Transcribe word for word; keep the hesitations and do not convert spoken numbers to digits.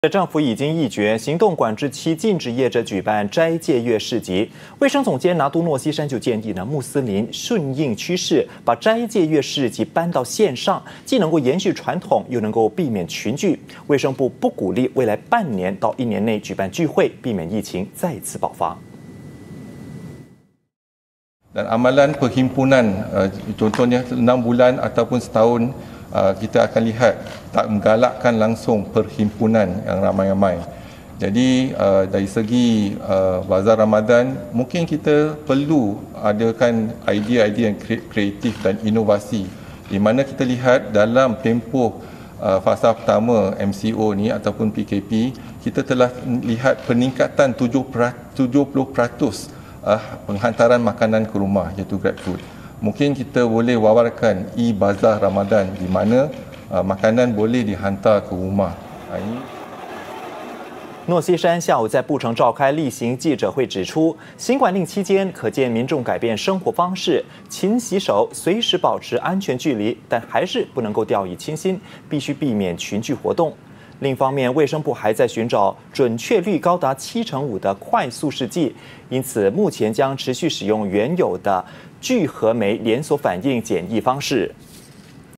政府已经议决行动管制期禁止业者举办斋戒月市集。卫生总监拿督诺西山就建议呢，穆斯林顺应趋势，把斋戒月市集搬到线上，既能够延续传统，又能够避免群聚。卫生部不鼓励未来半年到一年内举办聚会，避免疫情再次爆发。 Dan amalan perhimpunan, contohnya enam bulan ataupun setahun, kita akan lihat tak menggalakkan langsung perhimpunan yang ramai-ramai. Jadi dari segi bazar Ramadan, mungkin kita perlu adakan idea-idea yang kreatif dan inovasi, di mana kita lihat dalam tempoh fasa pertama M C O ni ataupun P K P, kita telah lihat peningkatan tujuh puluh peratus penghantaran makanan ke rumah, iaitu GrabFood. Mungkin kita boleh wawarkan e-bazar Ramadan di mana uh, makanan boleh dihantar ke rumah. Ini 诺西山下午在布城召开例行记者会，指出，新冠令期间可见民众改变生活方式，勤洗手，随时保持安全距离，但还是不能够掉以轻心，必须避免群聚活动。另一方面，卫生部还在寻找准确率高达七成五的快速试剂，因此目前将持续使用原有的聚合酶连锁反应检疫方式。